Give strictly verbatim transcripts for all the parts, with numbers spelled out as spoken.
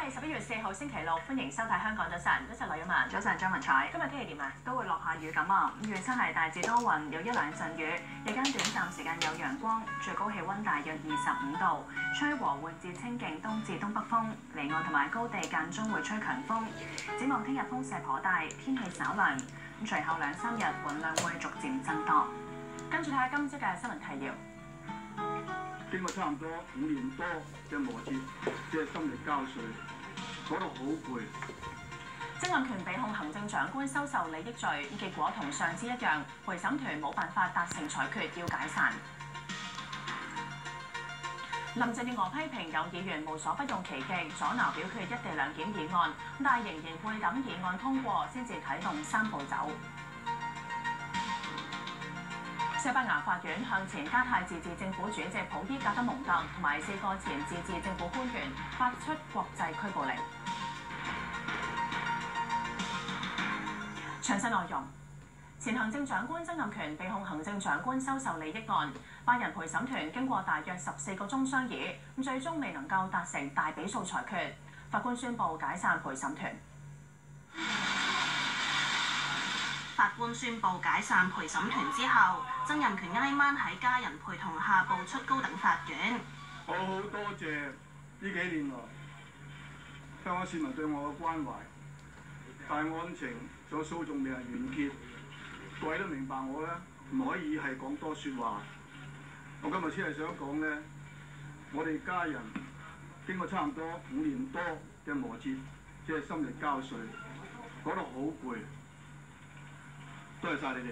係十一月四號星期六，歡迎收睇《香港早晨》。早晨，劉耀文。 早晨，張文彩。 今日天氣點啊？ 都會落下雨咁啊。預測係大致多雲，有一兩陣雨，日間短暫時間有陽光，最高氣温大約二十五度，吹和緩至清勁東至東北風，離岸同埋高地間中會吹強風。展望聽日風勢頗大，天氣稍涼。咁隨後兩三日雲量會逐漸增多。 跟住睇下今朝嘅新聞提要。 經過差唔多五年多嘅磨折，即係心力交瘁，講到好攰。 曾蔭權被控行政長官收受利益罪，結果同上次一樣，陪審團冇辦法達成裁決，要解散。林鄭月娥批評有議員無所不用其極，阻撓表決一地兩檢議案，但係仍然會等議案通過先至啟動三步走。西班牙法院向前加泰自治政府主席普伊格德蒙特同埋四個前自治政府官員發出國際拘捕令。詳細內容：前行政長官曾蔭權被控行政長官收受利益案，八人陪審團經過大約十四個鐘商議，咁最終未能夠達成大比數裁決，法官宣布解散陪審團。 法官宣布解散陪審團之後，曾蔭權挨晚喺家人陪同下步出高等法院。 我好多謝呢幾年來香港市民對我嘅關懷，但係案情仲有訴訟未係完結，各位都明白我咧唔可以係講多説話。我今日先係想講咧，我哋家人經過差唔多五年多嘅磨折，即係心力交瘁，講到好攰。多謝晒你哋。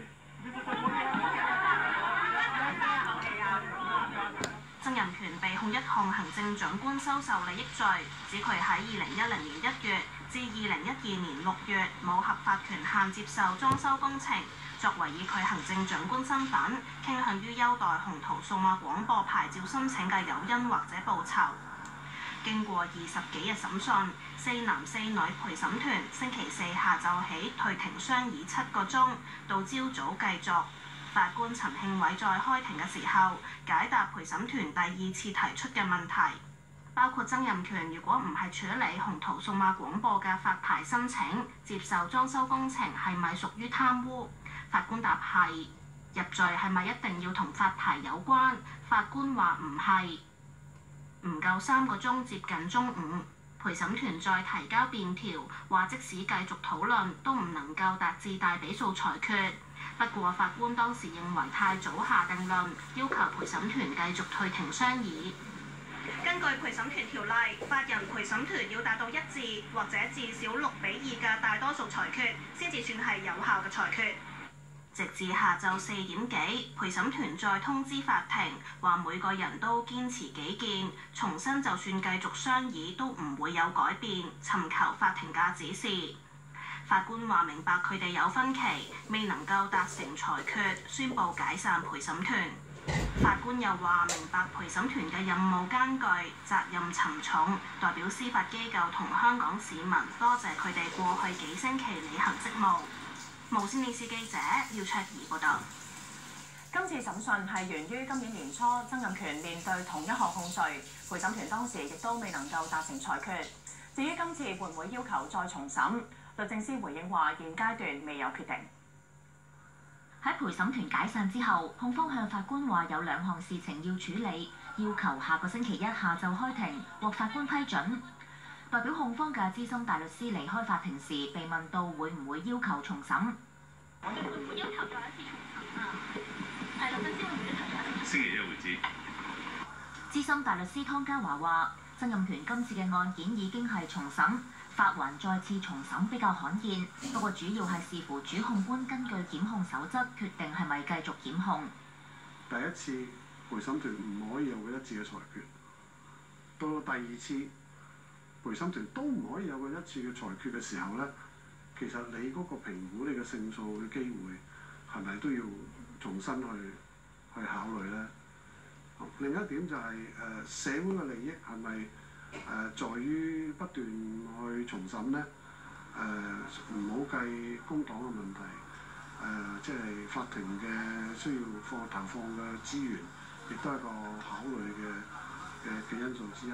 曾蔭權被控一項行政長官收受利益罪，指佢喺二零一零年一月至二零一二年六月冇合法權限接受裝修工程，作為以佢行政長官身份傾向於優待雄濤數碼廣播牌照申請嘅誘因或者報酬。經過二十幾日審訊，四男四女陪審團星期四下晝起退庭商議七個鐘，到朝早繼續。法官陳慶偉在開庭嘅時候解答陪審團第二次提出嘅問題，包括曾蔭權如果唔係處理雄濤數碼廣播嘅發牌申請，接受裝修工程係咪屬於貪污？法官答係。入罪係咪一定要同發牌有關？法官話唔係。唔夠三個鐘，接近中午，陪審團再提交便條，話即使繼續討論都唔能夠達至大比數裁決。不過法官當時認為太早下定論，要求陪審團繼續退庭商議。根據陪審團條例，八人陪審團要達到一致或者至少六比二嘅大多數裁決，先至算係有效嘅裁決。直至下晝四點幾，陪審團再通知法庭，話每個人都堅持己見，重申就算繼續商議都唔會有改變，尋求法庭嘅指示。法官話明白佢哋有分歧，未能夠達成裁決，宣布解散陪審團。法官又話明白陪審團嘅任務艱巨，責任沉重，代表司法機構同香港市民多謝佢哋過去幾星期履行職務。無線電視記者廖卓儀報導。 今次審訊係源於今年年初曾蔭權面對同一項控罪，陪審團當時亦都未能夠達成裁決。至於今次會唔會要求再重審，律政司回應話現階段未有決定。 喺陪審團解散之後，控方向法官話有兩項事情要處理，要求下個星期一下晝開庭，獲法官批准。代表控方嘅資深大律師離開法庭時，被問到會唔會要求重審。 我哋會唔會要求再一次重審啊？係律政司會唔會提啊？ 星期一會知。 資深大律師湯家驊話：曾蔭權今次嘅案件已經係重審，法環再次重審比較罕見，不過主要係視乎主控官根據檢控守則決定係咪繼續檢控。 第一次陪審團唔可以有個一致嘅裁決，到到第二次陪審團都唔可以有個一致嘅裁決嘅時候咧，其實你嗰個評估你嘅勝訴嘅機會係咪都要重新去去考慮咧？另一點就係、是、誒、呃、社會嘅利益係咪誒在於不斷去重審咧？誒唔好計公帑嘅問題，誒、呃、即係法庭嘅需要放投放嘅資源，亦都係一個考慮嘅嘅嘅因素之一。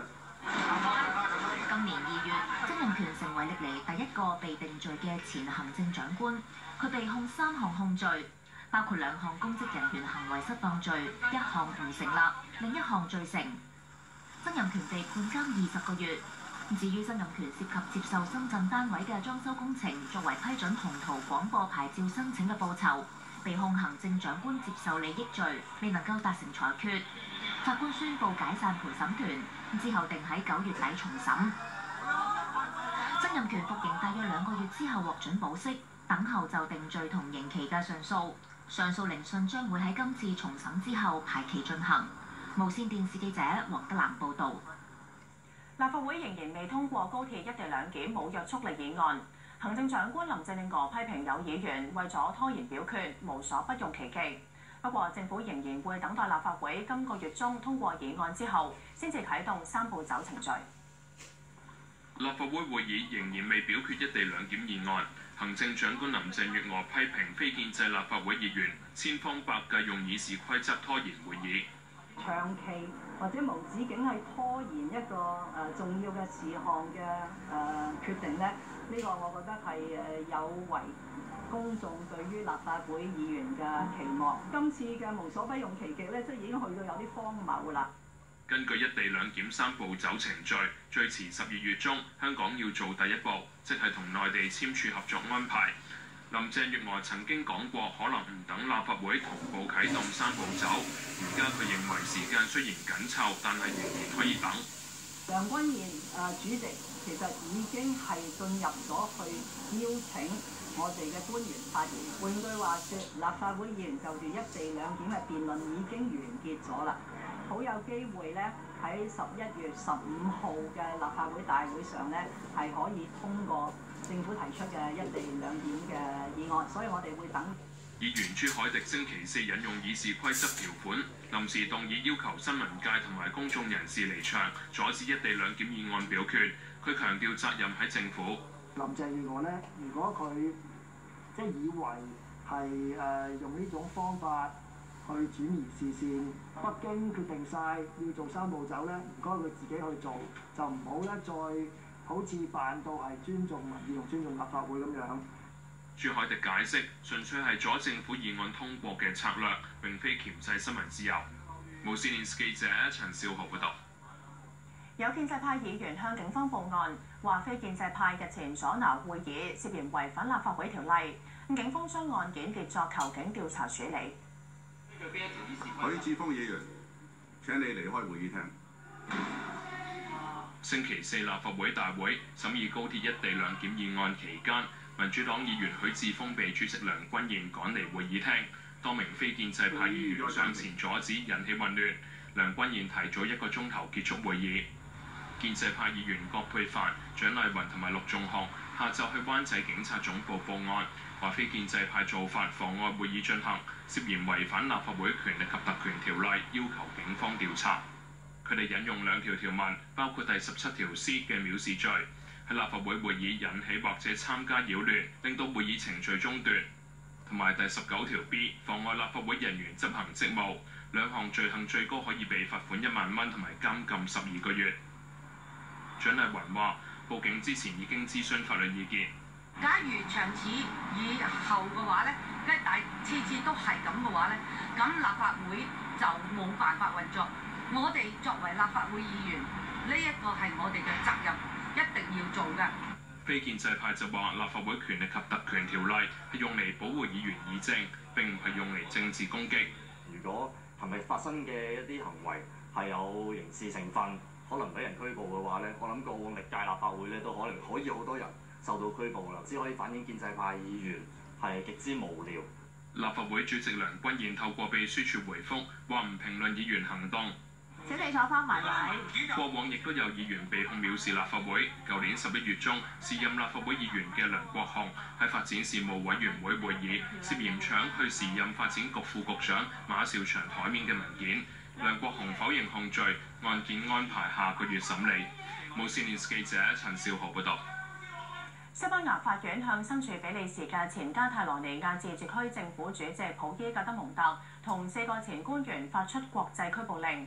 今年二月，曾蔭權成為歷嚟第一個被定罪嘅前行政長官，佢被控三項控罪，包括兩項公職人員行為失當罪，一項唔成立，另一項罪成。曾蔭權被判監二十個月。至於曾蔭權涉及接受深圳單位嘅裝修工程作為批准鴻圖廣播牌照申請嘅報酬，被控行政長官接受利益罪，未能夠達成裁決。法官宣布解散陪審團，之後定喺九月底重審。曾蔭權服刑大約兩個月之後獲准保釋，等候就定罪同刑期嘅上訴。上訴聆訊將會喺今次重審之後排期進行。無線電視記者黃德蘭報導。 立法會仍然未通過高鐵一地兩檢冇約束力議案。行政長官林鄭月娥批評有議員為咗拖延表決，無所不用其極。不過政府仍然會等待立法會今個月中通過議案之後，先至啟動三步走程序。 立法會會議仍然未表決一地兩檢議案。行政長官林鄭月娥批評非建制立法會議員千方百計用議事規則拖延會議。 長期或者無止境係拖延一個誒、呃、重要嘅事項嘅誒、呃、決定咧，呢、這個我覺得係誒有違公眾對於立法會議員嘅期望。今次嘅無所不用其極咧，即係已經去到有啲荒謬啦。 根據一地兩檢三步走程序，最遲十二月中香港要做第一步，即係同內地簽署合作安排。林鄭月娥曾經講過，可能唔等立法會同步啟動三步走。而家佢認為時間雖然緊湊，但係仍然可以等。 梁君彥誒主席其實已經係進入咗去邀請我哋嘅官員發言。換句話說，立法會議員就住一地兩檢嘅辯論已經完結咗啦，好有機會咧喺十一月十五號嘅立法會大會上咧係可以通過政府提出嘅一地兩檢嘅議案，所以我哋會等。 議員朱凱廸星期四引用議事規則條款，臨時動議要求新聞界同埋公眾人士離場，阻止一地兩檢議案表決。佢強調責任喺政府。 林鄭月娥咧，如果佢即係以為係誒、呃、用呢種方法去轉移視線，北京決定晒要做三步走咧，唔該佢自己去做，就唔好咧再好似扮到係尊重民意同尊重立法會咁樣。 朱凱廸解釋，純粹係阻政府議案通過嘅策略，並非鉗制新聞自由。無線電視記者陳少豪報導。 有建制派議員向警方報案，話非建制派日前阻撓會議，涉嫌違反立法會條例。警方將案件列作求警調查處理。 許智峯議員，請你離開會議廳。 星期四立法會大會審議高鐵一地兩檢議案期間，民主黨議員許智峯被主席梁君彥趕離會議廳，多名非建制派議員上前阻止，引起混亂。梁君彥提早一個鐘頭結束會議。建制派議員葛珮帆、蔣麗芸同埋陸頌雄下晝去灣仔警察總部報案，話非建制派做法妨礙會議進行，涉嫌違反立法會權力及特權條例，要求警方調查。佢哋引用兩條條文，包括第十七條 C 嘅藐視罪，喺立法會會議引起或者參加擾亂，令到會議程序中斷，同埋第十九條 B 妨礙立法會人員執行職務。兩項罪行最高可以被罰款一萬蚊同埋監禁十二個月。蔣麗芸話：報警之前已經諮詢法律意見。 假如長此以後嘅話咧，即係大次次都係咁嘅話咧，咁立法會就冇辦法運作。我哋作為立法會議員，呢一個係我哋嘅責任，一定要做㗎。 非建制派就話：立法會權力及特權條例係用嚟保護議員議政，並唔係用嚟政治攻擊。 如果係咪發生嘅一啲行為係有刑事成分，可能俾人拘捕嘅話咧，我諗過往歷屆立法會咧都可能可以好多人受到拘捕啦，只可以反映建制派議員係極之無聊。 立法會主席梁君彥透過秘書處回覆，話唔評論議員行動。 請你坐翻埋位。 過往亦都有議員被控藐視立法會。舊年十一月中，時任立法會議員嘅梁國雄喺發展事務委員會會議涉嫌搶去時任發展局副局長馬紹祥台面嘅文件。梁國雄否認控罪，案件安排下個月審理。無線電視記者陳少豪報導。 西班牙法院向身處比利時嘅前加泰羅尼亞自治區政府主席普伊格德蒙特同四個前官員發出國際拘捕令。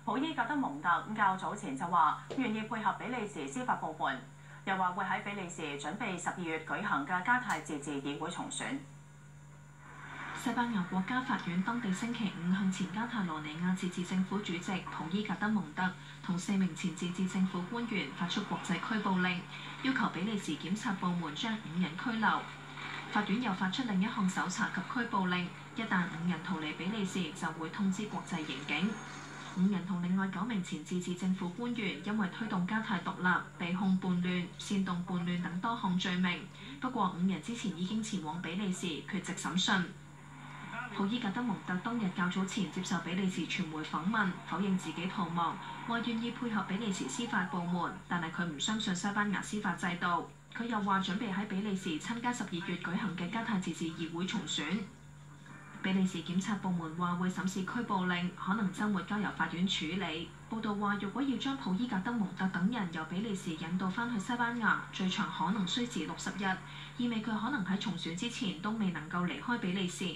普伊格德蒙特較早前就話願意配合比利時司法部門，又話會喺比利時準備十二月舉行嘅加泰自治議會重選。 西班牙國家法院當地星期五向前加泰羅尼亞自治政府主席普伊格德蒙特同四名前自治政府官員發出國際拘捕令，要求比利時檢察部門將五人拘留。法院又發出另一項搜查及拘捕令，一旦五人逃離比利時，就會通知國際刑警。五人同另外九名前自治政府官員因為推動加泰獨立，被控叛亂、煽動叛亂等多項罪名。不過五人之前已經前往比利時缺席審訊。普伊格德蒙特當日較早前接受比利時傳媒訪問，否認自己逃亡，話願意配合比利時司法部門，但係佢唔相信西班牙司法制度。佢又話準備喺比利時參加十二月舉行嘅加泰自治議會重選。比利時檢察部門話會審視拘捕令，可能週末交由法院處理。報道話，若果要將普伊格德蒙特等人由比利時引渡翻去西班牙，最長可能需時六十日，意味佢可能喺重選之前都未能夠離開比利時。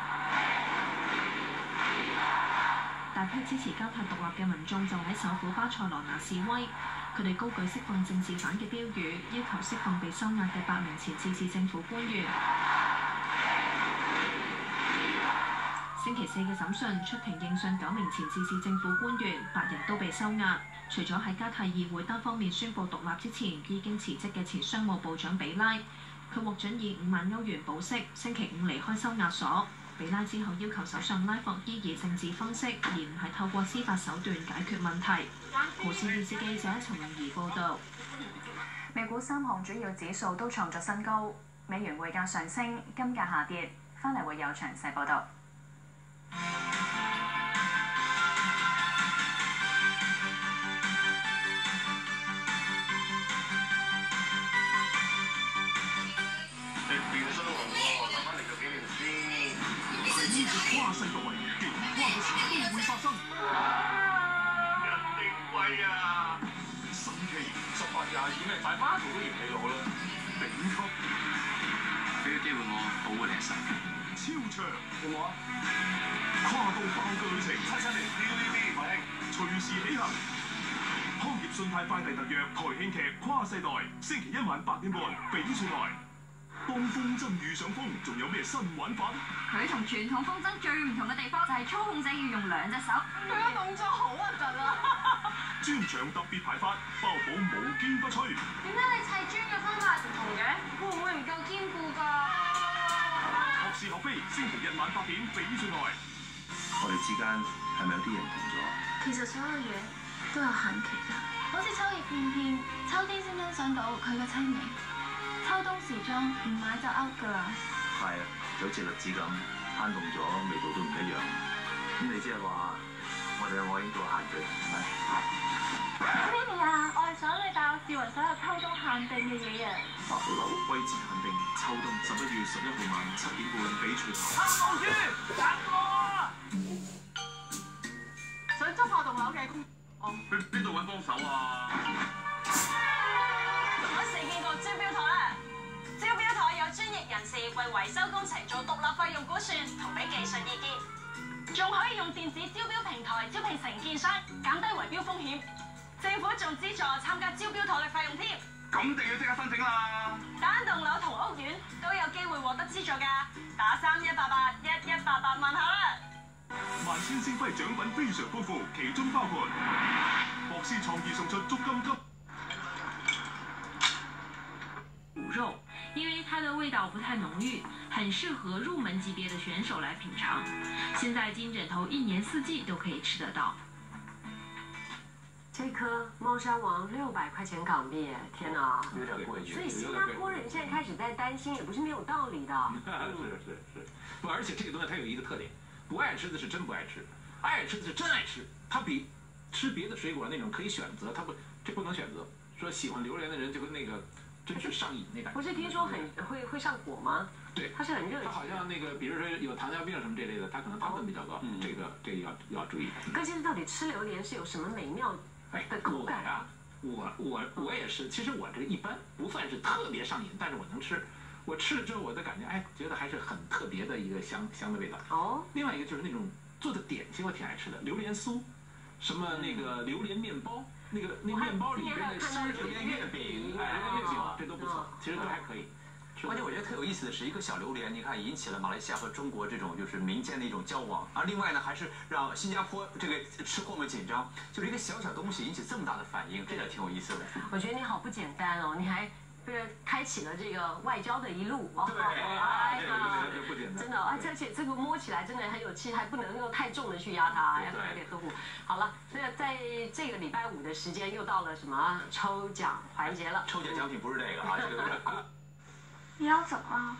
大批支持加泰獨立嘅民眾就喺首府巴塞羅那示威，佢哋高舉釋放政治犯嘅標語，要求釋放被收押嘅八名前自治政府官員。星期四嘅審訊出庭應訊九名前自治政府官員，八人都被收押。除咗喺加泰議會單方面宣布獨立之前已經辭職嘅前商務部長比拉，佢獲准以五萬歐元保釋，星期五離開收押所。比拉之後要求首相拉霍伊以政治方式，而唔係透過司法手段解決問題。無線電視記者陳穎儀報導。 美股三項主要指數都創咗新高，美元匯價上升，金價下跌。翻嚟會有詳細報導。 跨世代極跨嘅事都會發生，一定貴啊！神奇十八廿二咩大媽圖都嫌你老啦，頂級俾個機會我保護你一世，超長有冇啊？跨度爆嘅旅程，七七零 T V B 快興，隨時起行。康業信貸快遞特約台慶劇《跨世代》，星期一晚八點半，翡翠台。當風箏遇上風，仲有咩新玩法？ 佢同傳統風箏最唔同嘅地方就係操控者要用兩隻手，佢個動作好核突啊！ 專場特別排法，包保無堅不摧。 點解你砌磚嘅方法唔同嘅？會唔會唔夠堅固㗎？ 學是學非，星期日晚八點，翡翠台。 我哋之間係咪有啲嘢唔同咗？ 其實所有嘢都有限期㗎，好似秋葉片片，秋天先欣賞到佢嘅凄美。秋冬時裝唔買就 out 㗎啦。 係啊，就好似栗子咁，攤凍咗味道都唔一樣。咁你即係話，我哋兩個已經到限聚，係咪？ 咩嚟啊？我係想你帶我試勻所有秋冬限定嘅嘢啊！ 白佬季節限定，秋冬十一月十一號晚七點半，翡翠台。黑毛豬，等我啊！ 想執下棟樓嘅工， 去邊度揾幫手啊？ 我試見過招標台啦，招標台有專業人士為維修工程做獨立費用估算同俾技術意見，仲可以用電子招標平台招聘承建商，減低圍標風險。政府仲資助參加招標台嘅費用添。 咁定要即刻申請啦！ 單棟樓同屋苑都有機會獲得資助㗎，打三一八八一一八八問下啦。 萬千星輝獎品非常豐富，其中包括博思創意送出足金級。 骨肉，因为它的味道不太浓郁，很适合入门级别的选手来品尝。现在金枕头一年四季都可以吃得到。 这颗猫山王六百块钱港币，天哪， 有点贵。 所以新加坡人现在开始在担心，也不是没有道理的。 是是是，不，而且这个东西它有一个特点，不爱吃的是真不爱吃，爱吃的是真爱吃。它比吃别的水果那种可以选择，它不这不能选择。说喜欢榴莲的人就跟那个。真是上瘾那感觉。 不是听说很会会上火吗？ 对， 它是很热。 它好像那个，比如说有糖尿病什么这类的，它可能糖分比较高，这个这个要要注意。 可是到底吃榴莲是有什么美妙的口感啊？我我我也是，其实我这个一般，不算是特别上瘾，但是我能吃。我吃了之后，我的感觉，哎，觉得还是很特别的一个香香的味道。 哦。 另外一个就是那种做的点心，我挺爱吃的，榴莲酥。 什么那个榴莲面包，那个那面包里边的湿榴莲月饼，哎，月饼这都不错，其实都还可以。 关键我觉得特有意思的是，一个小榴莲，你看引起了马来西亚和中国这种就是民间的一种交往，而另外呢，还是让新加坡这个吃货们紧张，就是一个小小东西引起这么大的反应，这点挺有意思的。 我觉得你好不简单哦，你还这个开启了这个外交的一路哦。 对， 哎呀， 这不简单。 真的，而且这个摸起来真的很有气，还不能够太重的去压它，要有点呵护。好了，那在这个礼拜五的时间又到了什么抽奖环节了？ 抽奖奖品不是这个啊，这个是。 你要走啊！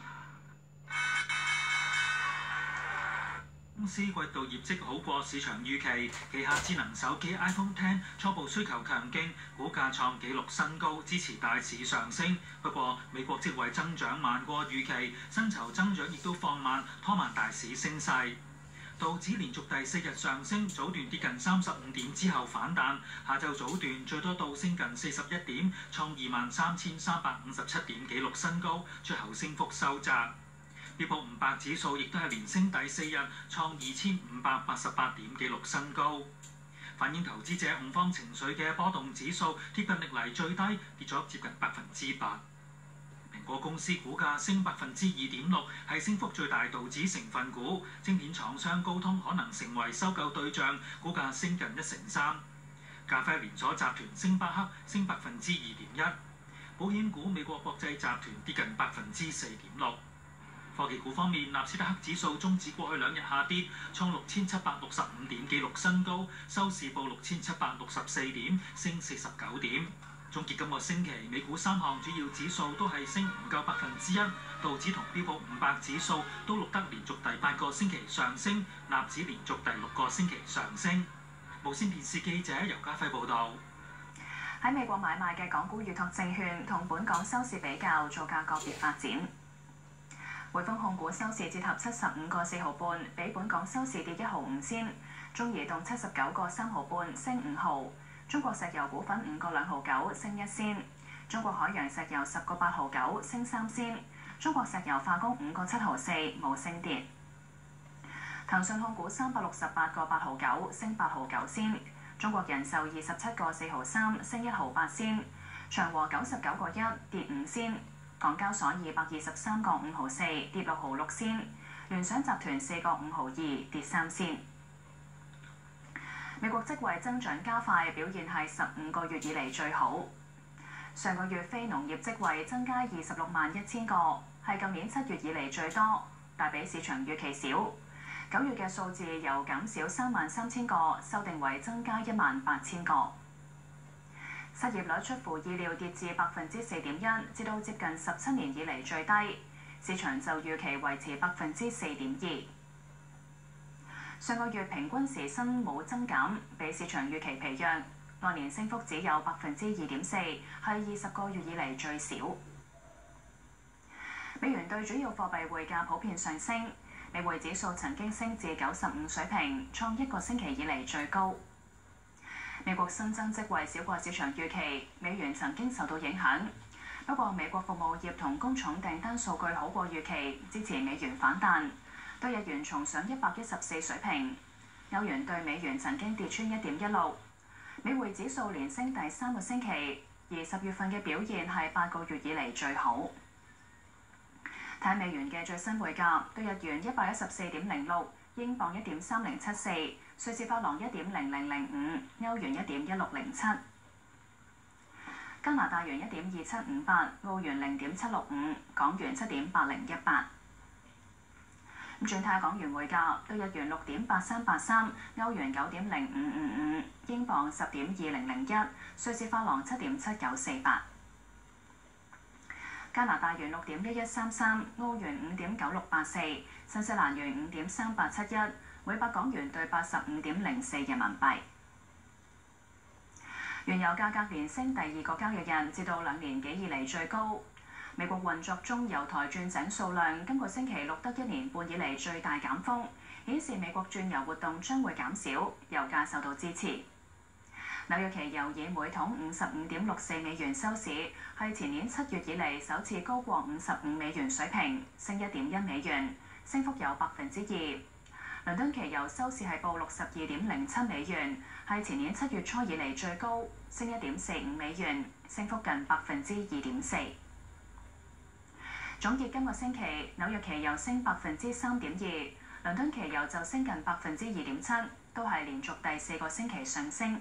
公司季度業績好過市場預期，旗下智能手機 iPhone X 初步需求強勁，股價創紀錄新高，支持大市上升。不過美國職位增長慢過預期，薪酬增長亦都放慢，拖慢大市升勢。道指連續第四日上升，早段跌近三十五點之後反彈，下晝早段最多倒升近四十一點，創二萬三千三百五十七點紀錄新高，最後升幅收窄。標普五百指數亦都係連升第四日，創二千五百八十八點紀錄新高。反映投資者恐慌情緒嘅波動指數貼近歷嚟最低，跌咗接近百分之八。蘋果公司股價升百分之二點六，係升幅最大道指成分股。晶片廠商高通可能成為收購對象，股價升近一成三。咖啡連鎖集團星巴克升百分之二點一。保險股美國國際集團跌近百分之四點六。科技股方面，納斯達克指數終止過去兩日下跌，創六千七百六十五點紀錄新高，收市報六千七百六十四點，升四十九點。總結今個星期，美股三項主要指數都係升唔夠百分之一，道指同標普五百指數都錄得連續第八個星期上升，納指連續第六個星期上升。無線電視記者尤家輝報導。 喺美國買賣嘅港股預託證券同本港收市比較，造價個別發展。匯豐控股收市折合七十五個四毫半，比本港收市跌一毫五仙。中移動七十九個三毫半，升五毫。中國石油股份五個兩毫九，升一仙。中國海洋石油十個八毫九，升三仙。中國石油化工五個七毫四，冇升跌。騰訊控股三百六十八個八毫九，升八毫九仙。中國人壽二十七個四毫三，升一毫八仙。長和九十九個一，跌五仙。港交所二百二十三個五毫四，跌六毫六仙。聯想集團四個五毫二，跌三仙。美國職位增長加快，表現係十五個月以嚟最好。上個月非農業職位增加二十六萬一千個，係舊年七月以嚟最多，但比市場預期少。九月嘅數字由減少三萬三千個，修訂為增加一萬八千個。失業率出乎意料跌至百分之四點一，至到接近十七年以嚟最低，市場就預期維持百分之四點二。上個月平均時薪冇增減，比市場預期疲弱，按年升幅只有百分之二點四，係二十個月以嚟最少。美元對主要貨幣匯價普遍上升，美匯指數曾經升至九十五水平，創一個星期以嚟最高。美國新增職位少過市場預期，美元曾經受到影響。不過美國服務業同工廠訂單數據好過預期，支持美元反彈。對日元重上一百一十四水平，歐元對美元曾經跌穿一點一六，美匯指數連升第三個星期，而十月份嘅表現係八個月以嚟最好。睇美元嘅最新匯價，對日元一百一十四點零六，英鎊一點三零七四，瑞士法郎一點零零零五，歐元一點一六零七，加拿大元一點二七五八，澳元零點七六五，港元七點八零一八。咁轉睇港元匯價，對日元六點八三八三，歐元九點零五五五，英鎊十點二零零一，瑞士法郎七點七九四八，加拿大元六點一一三三，澳元五點九六八四，新西蘭元五點三八七一，每百港元對八十五點零四人民幣。原油價格連升第二個交易日，至到兩年幾以嚟最高。美國運作中油台鑽井數量今個星期錄得一年半以嚟最大減幅，顯示美國鑽油活動將會減少，油價受到支持。紐約期油以每桶五十五點六四美元收市，係前年七月以嚟首次高過五十五美元水平，升一點一美元，升幅有百分之二。 倫敦期油收市係報六十二點零七美元，係前年七月初以嚟最高，升一點四五美元，升幅近百分之二點四。總結今個星期，紐約期油升百分之三點二，倫敦期油就升近百分之二點七，都係連續第四個星期上升。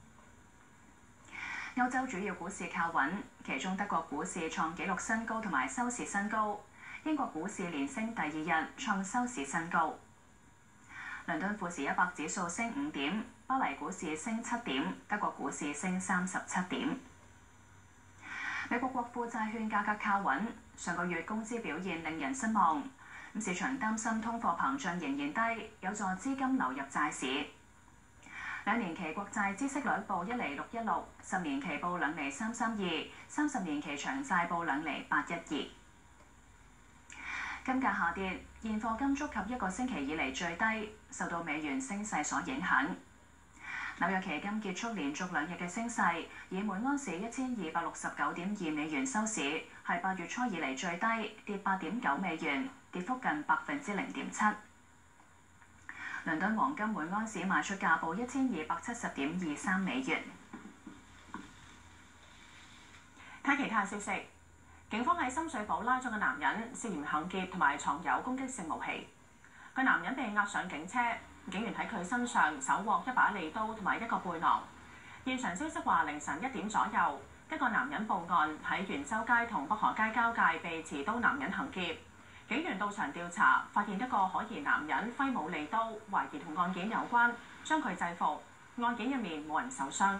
歐洲主要股市靠穩，其中德國股市創紀錄新高同埋收市新高，英國股市連升第二日創收市新高。倫敦富時一百指數升五點，巴黎股市升七點，德國股市升三十七點。美國國庫債券價格靠穩，上個月工資表現令人失望，咁市場擔心通貨膨脹仍然低，有助資金流入債市。兩年期國債孳息率報一厘六一六，十年期報兩厘三三二，三十年期長債報兩厘八一二。金價下跌，現貨金觸及一個星期以嚟最低，受到美元升勢所影響。紐約期金結束連續兩日嘅升勢，以每安士一千二百六十九點二美元收市，係八月初以嚟最低，跌八點九美元，跌幅近百分之零點七。倫敦黃金每安士賣出價報一千二百七十點二三美元。 睇其他消息，警方喺深水埗拉咗個男人，涉嫌行劫同埋藏有攻擊性武器。個男人被押上警車，警員喺佢身上搜獲一把利刀同埋一個背囊。現場消息話，凌晨一點左右，一個男人報案喺元州街同北河街交界被持刀男人行劫。警員到場調查，發現一個可疑男人揮舞利刀，懷疑同案件有關，將佢制服。案件入面冇人受傷。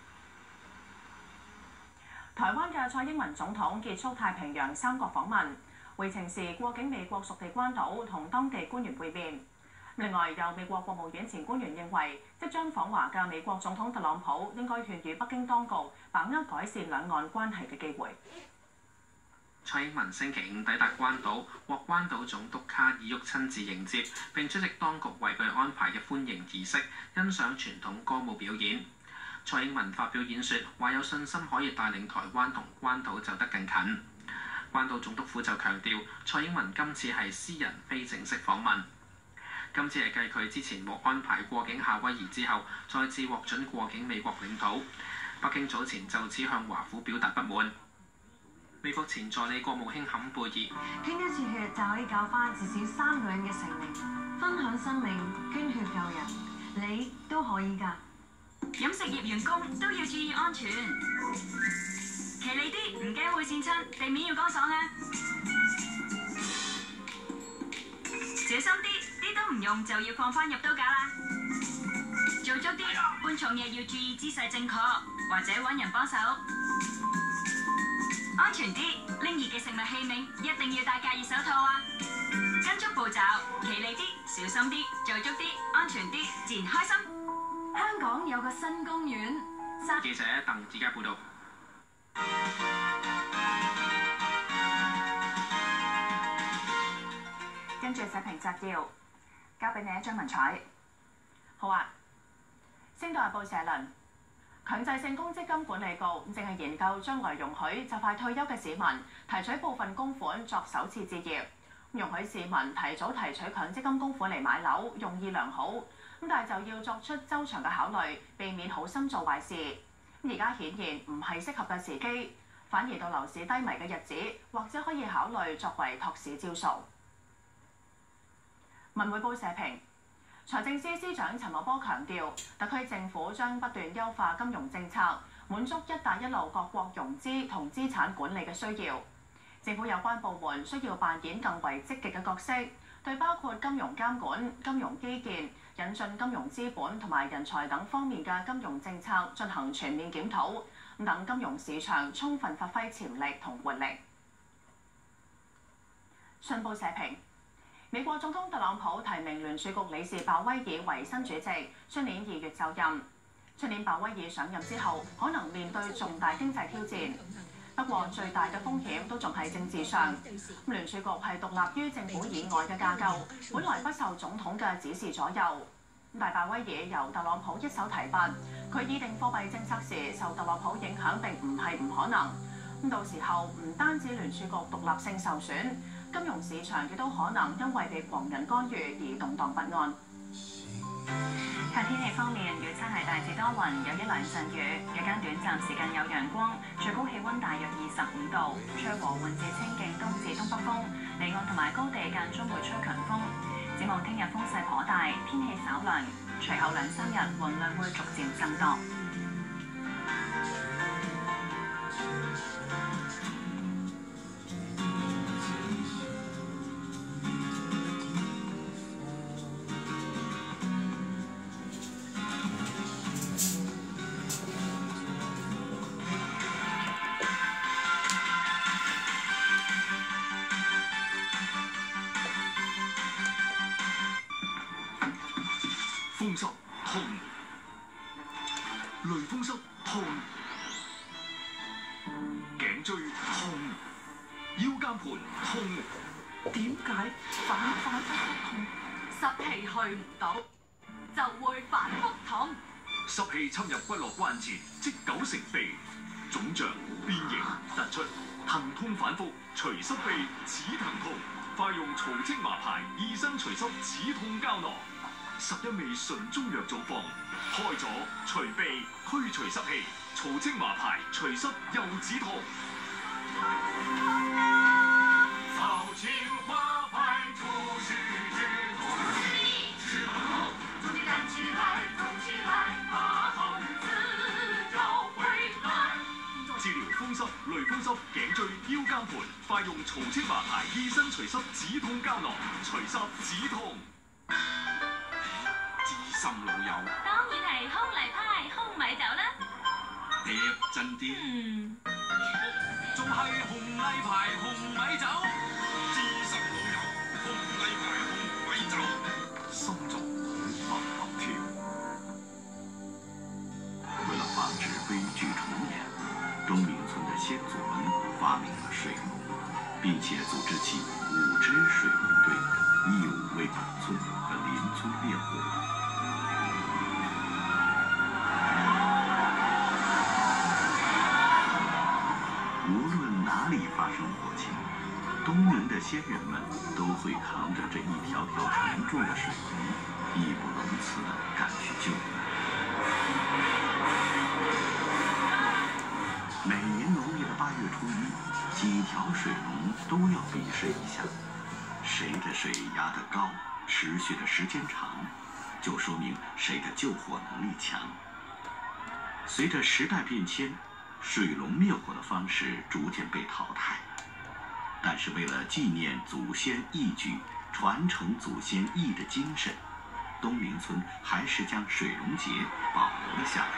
台灣嘅蔡英文總統結束太平洋三國訪問，回程時過境美國屬地關島同當地官員會面。另外，有美國國務院前官員認為，即將訪華嘅美國總統特朗普應該勸喻北京當局把握改善兩岸關係嘅機會。 蔡英文星期五抵達關島，獲關島總督卡爾沃親自迎接，並出席當局為佢安排嘅歡迎儀式，欣賞傳統歌舞表演。蔡英文發表演說，話有信心可以帶領台灣同關島走得更近。關島總督府就強調，蔡英文今次係私人非正式訪問。今次係繼佢之前獲安排過境夏威夷之後，再次獲准過境美國領土。北京早前就此向華府表達不滿。美國前助理國務卿坎貝爾捐一次血就可以救翻至少三個人嘅性命，分享生命，捐血救人，你都可以㗎。 飲食業員工都要注意安全，企利啲，唔驚會跣親，地面要乾爽啊！小心啲，啲都唔用就要放翻入刀架啦。做足啲，搬重嘢要注意姿勢正確，或者揾人幫手。安全啲，拎熱嘅食物器皿一定要戴隔熱手套啊！跟足步驟，企利啲，小心啲，做足啲，安全啲，自然開心。香港有個新公園。 記者鄧子嘉報導。 跟住社評摘要，交俾你張文彩。好啊，《星島日報》社論。強制性公積金管理局正係研究將來容許就快退休嘅市民提取部分供款作首次置業，容許市民提早提取強積金供款嚟買樓，用意良好。咁但係就要作出周詳嘅考慮，避免好心做壞事。而家顯然唔係適合嘅時機，反而到樓市低迷嘅日子，或者可以考慮作為托市招數。文匯報社評。財政司司長陳茂波強調，特區政府將不斷優化金融政策，滿足「一帶一路」各國融資同資產管理嘅需要。政府有關部門需要扮演更為積極嘅角色，對包括金融監管、金融基建、引進金融資本同埋人才等方面嘅金融政策進行全面檢討，等金融市場充分發揮潛力同活力。信報社評。美國總統特朗普提名聯儲局理事鮑威爾為新主席，出年二月就任。出年鮑威爾上任之後，可能面對重大經濟挑戰。不過最大嘅風險都仲係政治上。聯儲局係獨立於政府以外嘅架構，本來不受總統嘅指示左右。但鮑威爾由特朗普一手提拔，佢擬定貨幣政策時受特朗普影響並唔係唔可能。咁到時候唔單止聯儲局獨立性受損，金融市場亦都可能因為被狂人干預而動盪不安。 喺天氣方面，預測係大致多雲，有一兩陣雨，日間短暫時間有陽光，最高氣温大約二十五度，吹和緩至清勁東至東北風，離岸同埋高地間中會吹強風。展望聽日風勢頗大，天氣稍涼，隨後兩三日雲量會逐漸增多。 風濕痛，類風濕痛，頸椎痛，腰間盤痛， 點解反反覆覆痛？濕氣去唔到，就會反覆痛。 濕氣侵入骨骼關節，積久成痹，腫脹變形突出，疼痛反覆，除濕痹止疼痛。快用曹清華牌醫生除濕止痛膠囊。十一味純中藥組方，開咗除痹驅除濕氣，曹清華牌除濕又止痛。 曹清華牌除濕止痛，止痛痛，祝你站起來，走起來，把好日子找回來。 治療風濕、類風濕、頸椎、腰間盤，快用曹清華牌醫生除濕止痛膠囊，除濕止痛。心老友， 當然係空嚟派空米酒啦。 貼真啲， 嗯， 仲係紅例牌紅米酒。 知心老友，紅例牌紅米酒， 心臟默默跳。 為了防止悲劇重演，東明村的先祖們發明了水龍，並且組織起五支水龍隊，義務為本村和鄰村滅火。哪裡發生火情，東明的先人們都會扛着這一條條沉重的水龍，義不容辭地趕去救援。每年農曆的八月初一，幾條水龍都要比試一下，誰的水壓得高，持續的時間長，就說明誰的救火能力強。隨着時代變遷，水龍滅火的方式逐漸被淘汰，但是為了紀念祖先義舉，傳承祖先義的精神，東明村還是將水龍節保留了下來。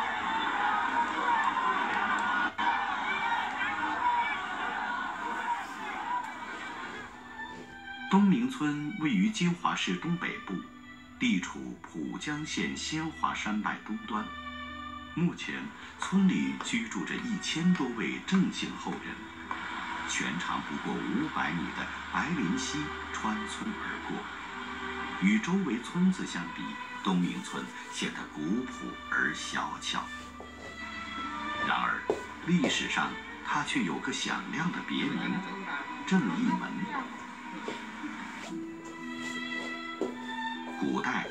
東明村位於金華市東北部，地處蒲江縣仙華山脈東端。目前，村裡居住着一千多位鄭姓後人，全長不過五百米的白林溪穿村而過。與周圍村子相比，東明村顯得古樸而小巧。然而，歷史上它卻有個響亮的別名——正義門。古代。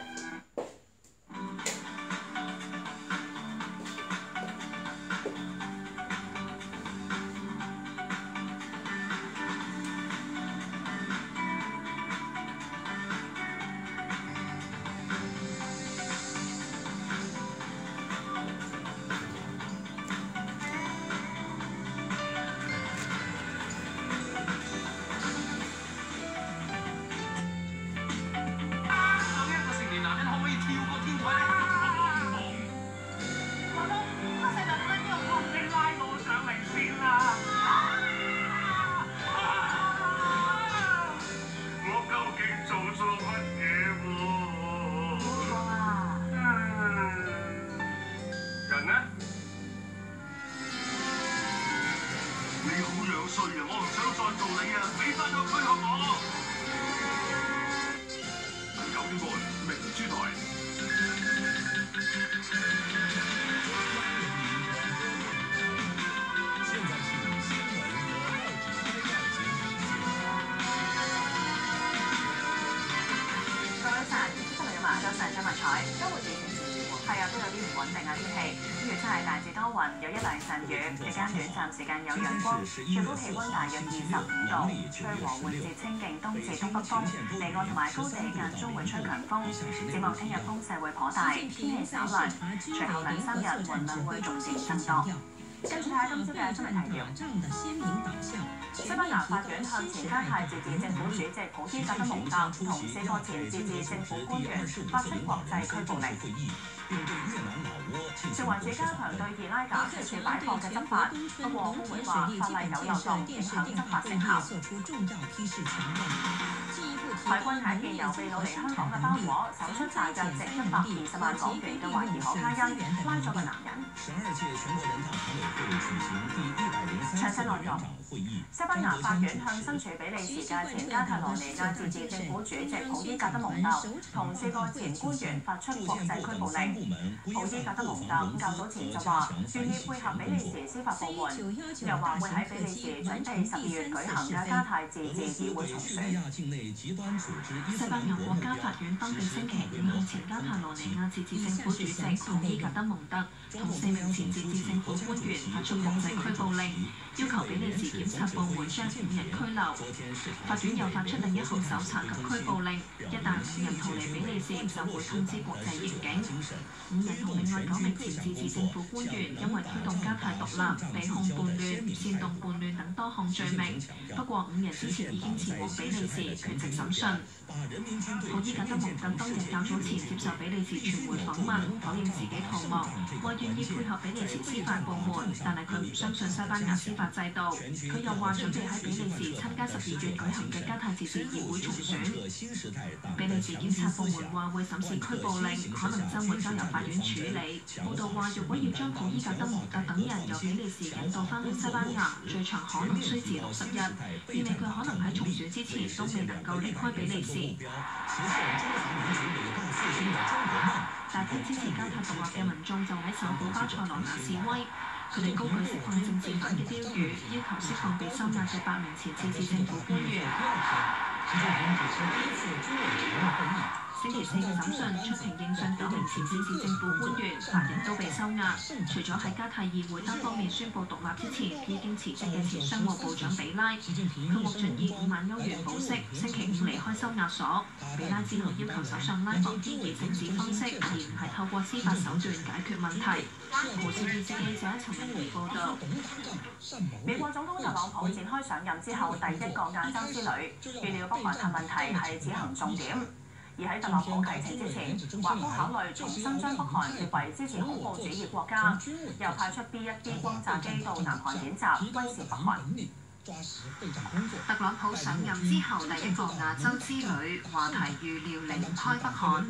早晨，張文彩，都會幾時時係啊，都有啲唔穩定啊天氣。預測係大致多雲，有一兩陣雨，日間短暫時間有陽光，最高氣温大約二十五度，吹和緩至清勁東至東北風，離岸同埋高地間中會吹強風。展望聽日風勢會頗大，天氣稍涼，隨後兩三日雲量會逐漸增多。跟住睇下今朝嘅新聞提要。西班牙法院向前加泰自治政府主席普伊格德蒙特同四個前自治政府官員發出國際拘捕令。食環署加強對易拉架超市擺貨嘅執法，不過工會話法例有漏洞，影響執法成效。海軍喺見有秘魯嚟香港嘅包裹，搜出大約值一百二十萬港元嘅懷疑可卡因，拉咗個男人。詳細內容。西班牙法院向身處比利時嘅前加泰羅尼亞自治政府主席普伊格德蒙特同四個前官員發出國際拘捕令。普伊格德蒙特較早前就話願意配合比利時司法部門，又話會喺比利時準備十二月舉行嘅加泰自治議會重選。 西班牙國家法院當地星期五向前加泰羅尼亞自治政府主席普伊格德蒙特同四名前自治政府官員發出國際拘捕令，要求比利時檢察部門將五人拘留。法院又發出另一號搜查及拘捕令，一旦五人逃離比利時，就會通知國際刑警。五人同另外九名前自治政府官員因為推動加泰獨立，被控叛亂、煽動叛亂等多項罪名。不過五人之前已經前往比利時缺席審訊。普伊格德蒙特當日較早前接受比利時傳媒訪問，否認自己逃亡，話願意配合比利時司法部門，但係佢唔相信西班牙司法制度。佢又話準備喺比利時參加十二月舉行嘅加泰自治議會重選。比利時檢察部門話會審視拘捕令，可能週末交由法院處理。報道話，如果要將普伊格德蒙特等人由比利時引渡翻去西班牙，最長可能需時六十日，意味佢可能喺重選之前都未能夠離開比利時。大批支持加泰獨立嘅民眾就喺首府巴塞羅那示威，佢哋高舉釋放政治犯嘅標語，要求釋放被收押嘅八名前自治政府官員。星期四嘅審訊，出庭應訊九名前自治政府官員，八人都被收押。除咗喺加泰議會單方面宣布獨立之前已經辭職嘅前商務部長比拉，佢獲准以五萬歐元保釋，星期五離開收押所。比拉之後要求首相拉莫伊以政治方式，而唔係透過司法手段解決問題。無線電視記者陳明儀報導。 美國總統特朗普展開上任之後第一個亞洲之旅，預料北韓核問題係此行重點。而喺特朗普啟程之前，華府考慮重新將北韓列為支持恐怖主義國家，又派出 B 一 B 轟炸機到南韓演習，威懾北韓。 特朗普上任之後第一個亞洲之旅，話題預料離唔開北韓。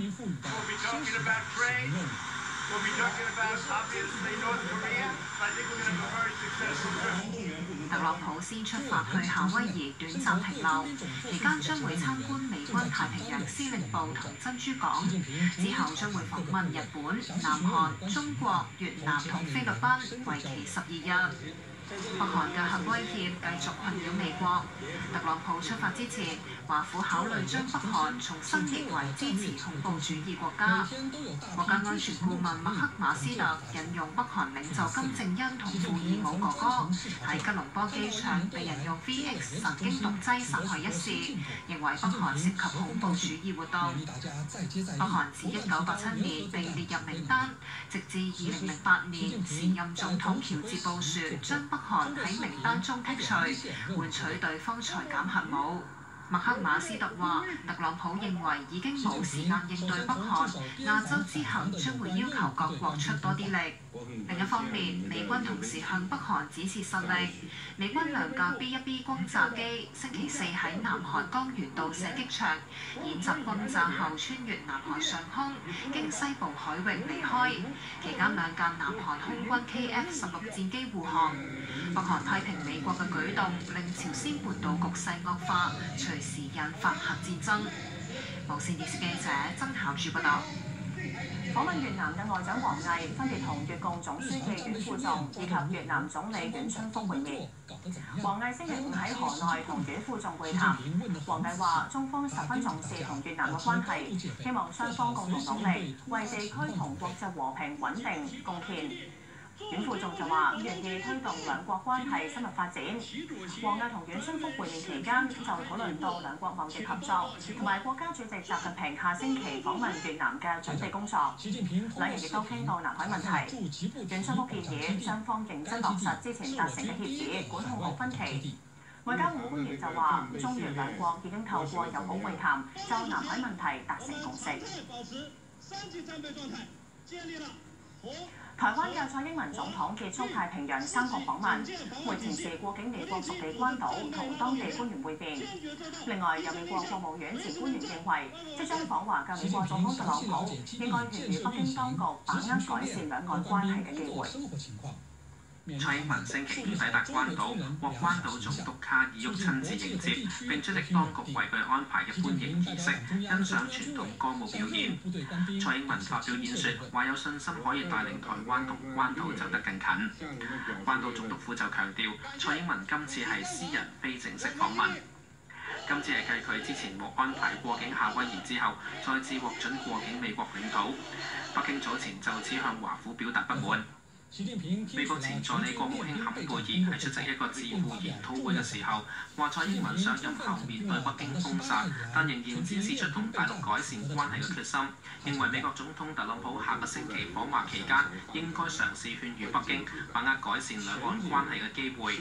特朗普先出發去夏威夷短暫停留，期間將會參觀美軍太平洋司令部同珍珠港，之後將會訪問日本、南韓、中國、越南同菲律賓，為期十二日。北韓嘅核威脅繼續困擾美國。特朗普出發之前，華府考慮將北韓重新列為支持恐怖主義國家。國家安全顧問麥克馬斯特引用北韓領袖金正恩同庫爾姆哥哥喺吉隆坡機場被人用 V X 神經毒劑殺害一事，認為北韓涉及恐怖主義活動。北韓自一九八七年被列入名單，直至二零零八年時任總統喬治布殊將北韓喺名單中剔除，換取對方裁減核武。麥克馬斯特話：特朗普認為已經冇時間應對北韓，亞洲之行將會要求各國出多啲力。另一方面，美軍同時向北韓展示實力。美軍兩架 B 一 B 轟炸機星期四喺南韓江原道射擊場演習轟炸後，穿越南韓上空，經西部海域離開。期間兩架南韓空軍 K F 十六戰機護航。北韓批評美國嘅舉動令朝鮮半島局勢惡化，隨時引發核戰爭。無線電視記者曾巧珠報道。 訪問越南嘅外長王毅分別同越共總書記阮富仲以及越南總理阮春福會面。王毅星期五喺河內同阮富仲會談。王毅話：中方十分重視同越南嘅關係，希望雙方共同努力，為地區同國際和平穩定貢獻。阮富仲就話願意推動兩國關係深入發展。王毅同阮春福會面期間就討論到兩國貿易合作同埋國家主席習近平下星期訪問越南嘅準備工作。兩人亦都傾到南海問題。阮春福建議雙方認真落實之前達成嘅協議，管控好分歧。外交部官員就話，中越兩國已經透過友好會談就南海問題達成共識。台灣嘅蔡英文總統結束太平洋三國訪問，會前時過境美國屬地關島同當地官員會面。另外，有美國國務院前官員認為，即將訪華嘅美國總統特朗普應該勸喻北京當局把握改善兩岸關係嘅機會。 蔡英文星期五抵達關島，獲關島總督卡爾沃親自迎接，並出席當局為佢安排嘅歡迎儀式，欣賞傳統歌舞表演。蔡英文發表演說，話有信心可以帶領台灣同關島走得更近。關島總督府就強調，蔡英文今次係私人非正式訪問。今次係繼佢之前獲安排過境夏威夷之後，再次獲准過境美國領土。北京早前就此向華府表達不滿。美國前助理國務卿坎貝爾喺出席一個智庫研討會嘅時候，話蔡英文上任後面對北京封殺，但仍然展示出同大陸改善關係嘅決心。認為美國總統特朗普下個星期訪華期間，應該嘗試勸喻北京把握改善兩岸關係嘅機會。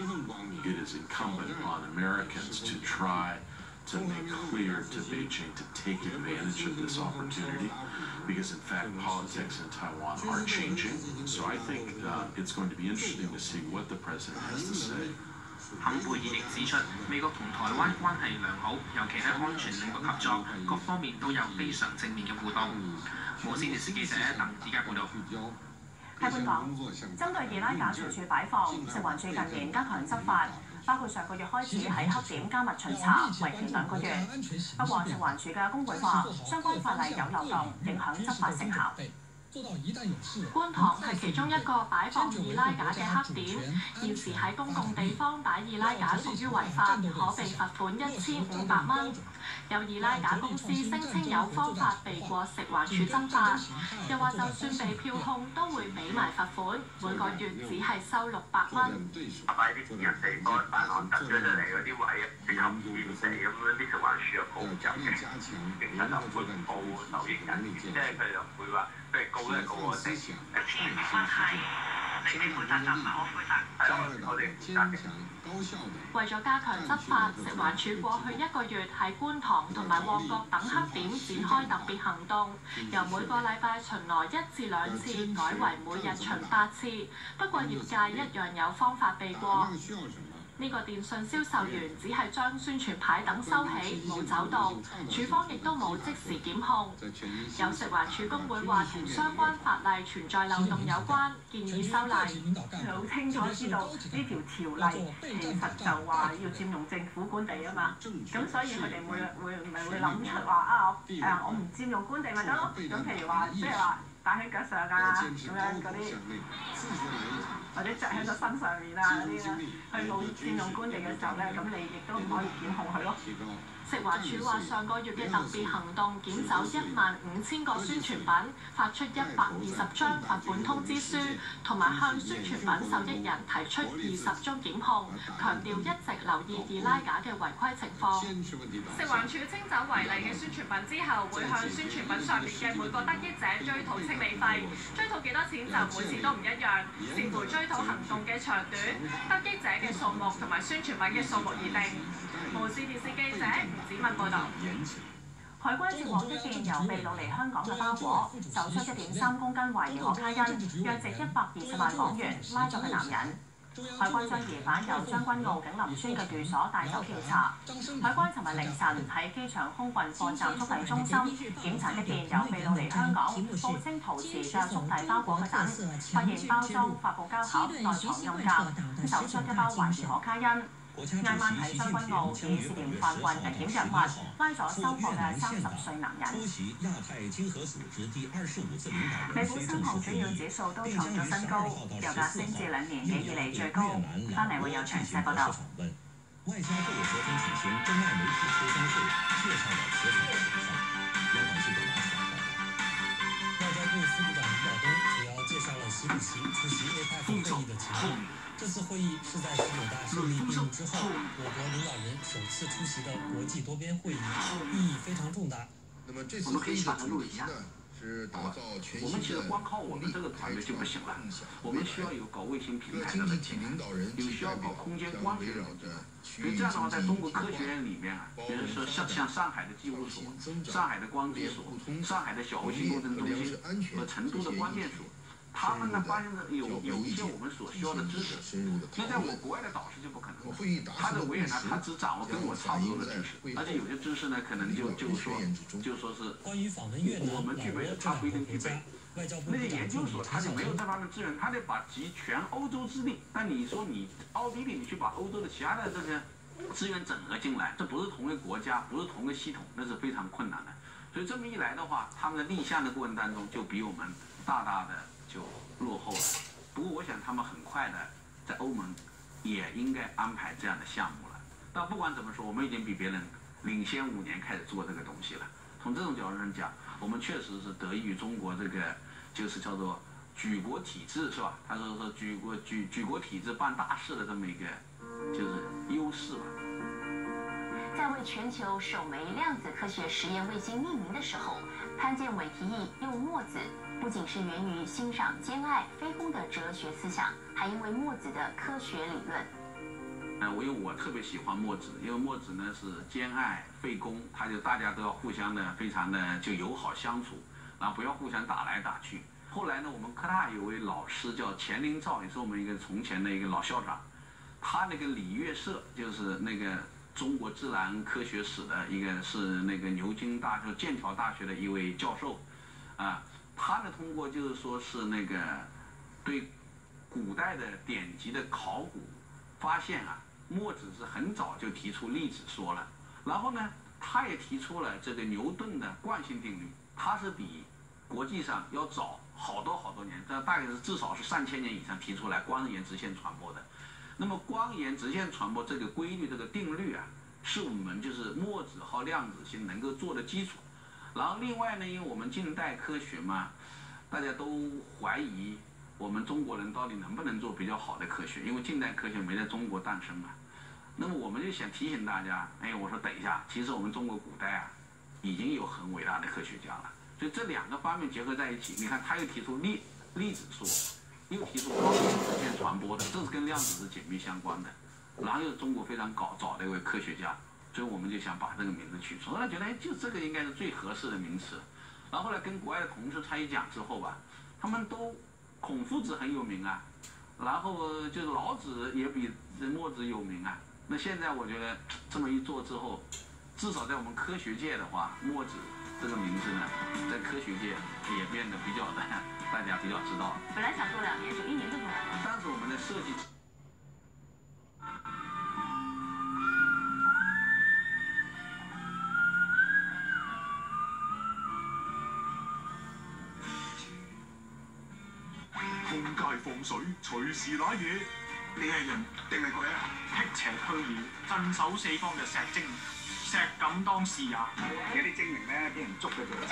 To make clear to Beijing to take advantage of this opportunity, because in fact politics in Taiwan are changing. So I think uh, it's going to be interesting to see what the president has to say. 坎貝爾亦指出，美國同台灣關係良好，尤其喺安全領域合作，各方面都有非常正面嘅互動。無線電視記者鄧子嘉報道。 喺本港，針對易拉架隨處擺放，食環署近年加強執法。包括上個月開始喺黑點加密巡查，為期兩個月。不過食環署嘅工會話，相關法例有漏洞，影響執法成效。 觀塘係其中一個擺放易拉架嘅黑點，現時喺公共地方擺易拉架屬於違法，可被罰款一千五百蚊。有易拉架公司聲稱有方法避過食環署執法，又話就算被票控都會俾埋罰款，每個月只係收六百蚊。 擺啲人哋嗰大行突咗出嚟嗰啲位，直頭唔見地咁樣，啲食環署又告唔入嘅，警察就唔會報受益人員，即係佢就唔會話。譬如告咧告我哋，錢關係，你哋負責就唔係我負責，係咯，我哋唔負責嘅。 為咗加強執法，食環署過去一個月喺觀塘同埋旺角等黑點展開特別行動，由每個禮拜巡邏一至兩次，改為每日巡八次。不過業界一樣有方法避過。呢個電訊銷售員只係將宣傳牌等收起，冇走動，署方亦都冇即時檢控。有食環署工會話同相關法例存在漏洞有關，建議修例。 佢好清楚知道呢條條例其實就話要佔用政府官地啊嘛，咁所以佢哋會會唔係會諗出話啊我誒我唔佔用官地咪得咯？咁譬如話即係話戴喺腳上啊咁樣嗰啲。或者着喺個身上面啊嗰啲咧，佢冇佔用官地嘅時候咧，咁你亦都唔可以檢控佢咯。 食環署話上個月嘅特別行動檢走一萬五千個宣傳品，發出一百二十張罰款通知書，同埋向宣傳品受益人提出二十宗檢控，強調一直留意易拉架嘅違規情況。 食環署清走違例嘅宣傳品之後，會向宣傳品上面嘅每個得益者追討清理費，追討幾多錢就每次都唔一樣，視乎追討行動嘅長短、得益者嘅數目同埋宣傳品嘅數目而定。無線電視記者吳子敏報導。 海關接獲一件由秘魯嚟香港嘅包裹，搜出一點三公斤懷疑可卡因，約值一百二十萬港元，拉咗個男人。海關將疑犯由將軍澳景林村嘅寓所帶走調查。海關尋日凌晨喺機場空運貨站速遞中心檢查一件由秘魯嚟香港報稱陶瓷嘅速遞包裹嗰陣，發現包裝發泡膠盒內藏暗格，搜出一包懷疑可卡因。 挨晚喺將軍澳以涉嫌販運危險藥物拉咗收貨嘅三十歲男人。美股三項主要指數都創咗新高，油價升至兩年幾以嚟最高。翻嚟會有詳細報道。 外交部昨天举行中外媒体磋商会，介绍了协商的情况。央广记者马晓报道。外交部副部长吴晓东主要介绍了习主席出席 A P E C 会议的情况。这次会议是在十九大顺利闭幕之后，我国领导人首次出席的国际多边会议，意义非常重大。 那么这次会议的主题呢？是打造全新的。 我们其实光靠我们这个团队就不行了，我们需要有搞卫星平台的人，有需要搞空间光学的人。所以这样的话，在中国科学院里面啊，比如说像像上海的机务所、上海的光机所、上海的小卫星工程中心和成都的光电所。他们呢发现了有有一些我们所需要的知识，那在我国外的导师就不可能了。他的维也纳他只掌握跟我差不多的知识，而且有些知识呢可能就就说就说是我们具备的，他不一定具备。那些研究所他就没有这方面资源，他得把集全欧洲之力。但你说你奥地利，你去把欧洲的其他的这个资源整合进来，这不是同一个国家，不是同一个系统，那是非常困难的。所以这么一来的话，他们的立项的过程当中就比我们大大的就落后了。不过我想他们很快的在欧盟也应该安排这样的项目了。但不管怎么说，我们已经比别人领先五年开始做这个东西了。从这种角度上讲，我们确实是得益于中国这个就是叫做举国体制，是吧？他说说举国举举国体制办大事的这么一个就是优势吧。 在为全球首枚量子科学实验卫星命名的时候，潘建伟提议用墨子，不仅是源于欣赏兼爱非攻的哲学思想，还因为墨子的科学理论。 呃，我因为我特别喜欢墨子，因为墨子呢是兼爱废攻，他就大家都要互相的非常的就友好相处，然后不要互相打来打去。后来呢，我们科大有位老师叫钱林照，也是我们一个从前的一个老校长，他那个礼乐社就是那个中国自然科学史的一个是那个牛津大学剑桥大学的一位教授，啊，他呢通过就是说是那个对古代的典籍的考古发现啊，墨子是很早就提出粒子说了，然后呢，他也提出了这个牛顿的惯性定律，他是比国际上要早好多好多年，这大概是至少是三千年以上提出来光沿直线传播的。那么光沿直线传播这个规律这个定律啊，是我们就是墨子和量子性能够做的基础。然后另外呢，因为我们近代科学嘛，大家都怀疑我们中国人到底能不能做比较好的科学，因为近代科学没在中国诞生嘛。那么我们就想提醒大家，哎，我说等一下，其实我们中国古代啊，已经有很伟大的科学家了。所以这两个方面结合在一起，你看他又提出粒粒子说，又提出光沿直线传播的，这是跟量子是紧密相关的。然后又是中国非常搞早的一位科学家，所以我们就想把这个名字取出。后来觉得，哎，就这个应该是最合适的名词。然后后来跟国外的同事参与讲之后吧，他们都孔夫子很有名啊，然后就是老子也比墨子有名啊。那现在我觉得这么一做之后，至少在我们科学界的话，墨子这个名字呢，在科学界也变得比较的大家比较知道。 本来想做两年，就一年就做完了。 当时我们的设计。 封街放水，隨時揦嘢。你係人定係鬼啊？辟邪驅妖，鎮守四方嘅石精，石敢當是也。有啲精靈咧，俾人捉嘅啫。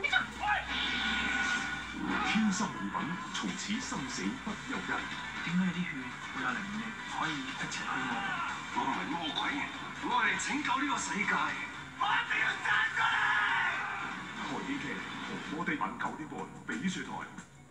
天生異品，從此生死不由人。 點解有啲血會有靈力，可以辟邪驅魔？我唔係魔鬼，我係嚟拯救呢個世界。我一定要賺過嚟！ 台喜劇，我哋晚九點半翡翠台。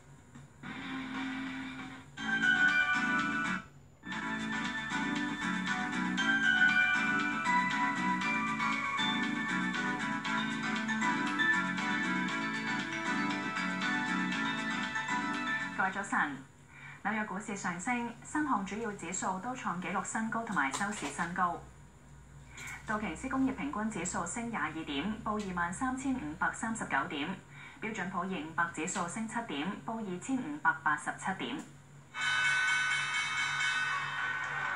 各位早晨，紐約股市上升，三項主要指數都創紀錄新高同埋收市新高。道瓊斯工業平均指數升廿二點，報二萬三千五百三十九點；標準普爾五百指數升七點，報二千五百八十七點。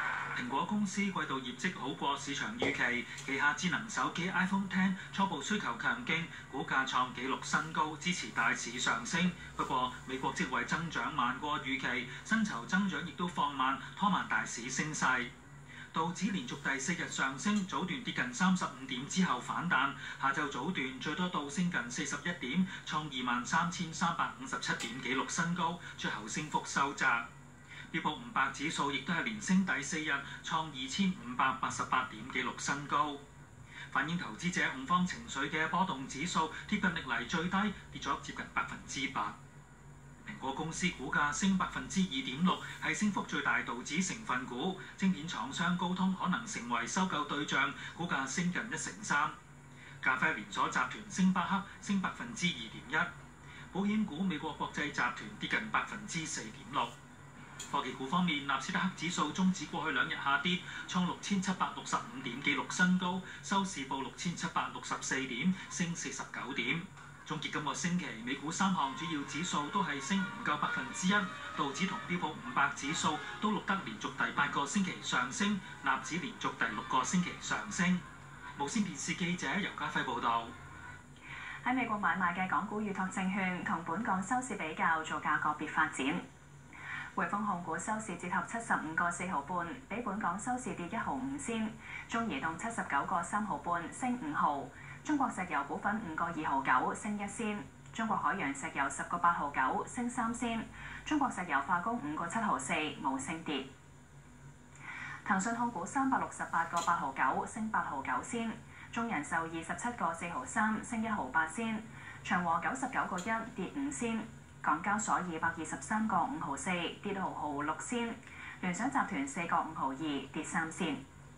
蘋果公司季度業績好過市場預期，旗下智能手機 iPhone X 初步需求強勁，股價創紀錄新高，支持大市上升。不過，美國職位增長慢過預期，薪酬增長亦都放慢，拖慢大市升勢。道指連續第四日上升，早段跌近三十五點之後反彈，下晝早段最多倒升近四十一點，創二萬三千三百五十七點紀錄新高，最後升幅收窄。標普五百指數亦都係連升第四日，創二千五百八十八點紀錄新高。反映投資者恐慌情緒嘅波動指數貼近歷嚟最低，跌咗接近百分之八。蘋果公司股價升百分之二點六，係升幅最大道指成分股。晶片廠商高通可能成為收購對象，股價升近一成三。咖啡連鎖集團星巴克升百分之二點一。保險股美國國際集團跌近百分之四點六。科技股方面，納斯達克指數終止過去兩日下跌，創六千七百六十五點紀錄新高，收市報六千七百六十四點，升四十九點。總結今個星期，美股三項主要指數都係升唔夠百分之一，道指同標普五百指數都錄得連續第八個星期上升，納指連續第六個星期上升。無線電視記者尤家輝報導。 喺美國買賣嘅港股預託證券同本港收市比較，做價個別發展。匯豐控股收市折合七十五個四毫半，比本港收市跌一毫五仙。中移動七十九個三毫半，升五毫。中國石油股份五個二毫九，升一仙。中國海洋石油十個八毫九，升三仙。中國石油化工五個七毫四，冇升跌。騰訊控股三百六十八個八毫九，升八毫九仙。中人壽二十七個四毫三，升一毫八仙。長和九十九個一，跌五仙。港交所二百二十三個五毫四，跌毫毫六仙。聯想集團四個五毫二，跌三仙。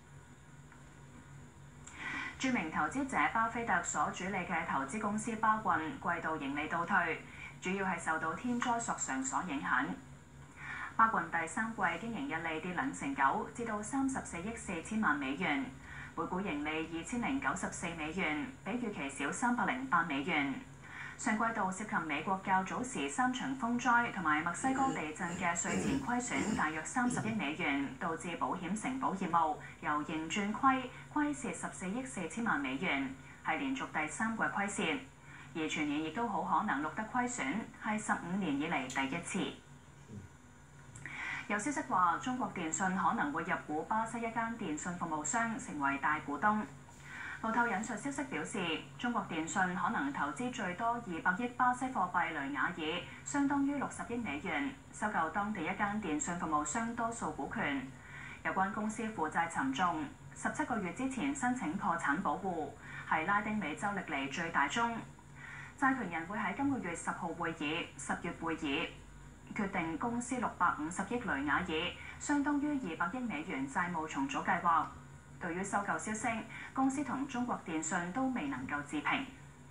著名投資者巴菲特所主理嘅投資公司巴郡季度盈利倒退，主要係受到天災索償所影響。巴郡第三季經營溢利跌兩成九，至到三十四億四千萬美元，每股盈利二千零九十四美元，比預期少三百零八美元。上季度涉及美國較早時三場風災同埋墨西哥地震嘅稅前虧損大約三十億美元，導致保險承保業務由盈轉虧，虧蝕十四億四千萬美元，係連續第三季虧蝕，而全年亦都好可能錄得虧損，係十五年以嚟第一次。有消息話，中國電信可能會入股巴西一間電信服務商，成為大股東。路透引述消息表示，中國電信可能投資最多二百億巴西貨幣雷亞爾，相當於六十億美元，收購當地一間電信服務商多數股權。有關公司負債沉重，十七個月之前申請破產保護，係拉丁美洲歷嚟最大宗。債權人會喺今個月十號會議、十月會議決定公司六百五十億雷亞爾，相當於二百億美元債務重組計劃。對於收購消息，公司同中國電信都未能夠置評。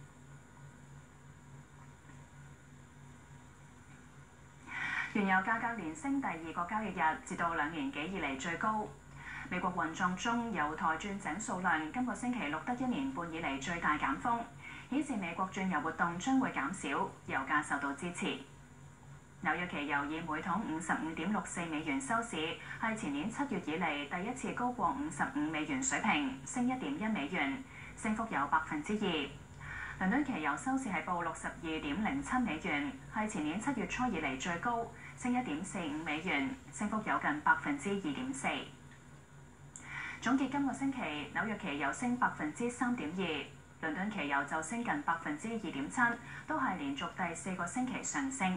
原油價格連升第二個交易日，至到兩年幾以嚟最高。美國運作中油台鑽井數量今個星期錄得一年半以嚟最大減幅，顯示美國鑽油活動將會減少，油價受到支持。紐約期油以每桶五十五點六四美元收市，係前年七月以嚟第一次高過五十五美元水平，升一點一美元，升幅有百分之二。倫敦期油收市係報六十二點零七美元，係前年七月初以嚟最高，升一點四五美元，升幅有近百分之二點四。總結今個星期，紐約期油升百分之三點二，倫敦期油就升近百分之二點七，都係連續第四個星期上升。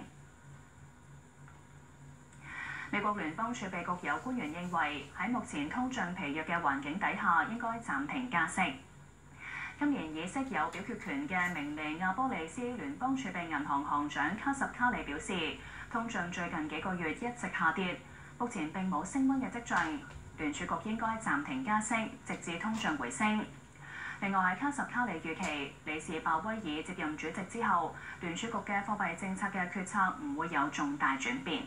美國聯邦儲備局有官員認為，喺目前通脹疲弱嘅環境底下，應該暫停加息。今年議息有表決權嘅明尼亞波利斯聯邦儲備銀行行長卡什卡里表示，通脹最近幾個月一直下跌，目前並冇升溫嘅跡象，聯儲局應該暫停加息，直至通脹回升。另外喺卡什卡里預期，理事鮑威爾接任主席之後，聯儲局嘅貨幣政策嘅決策唔會有重大轉變。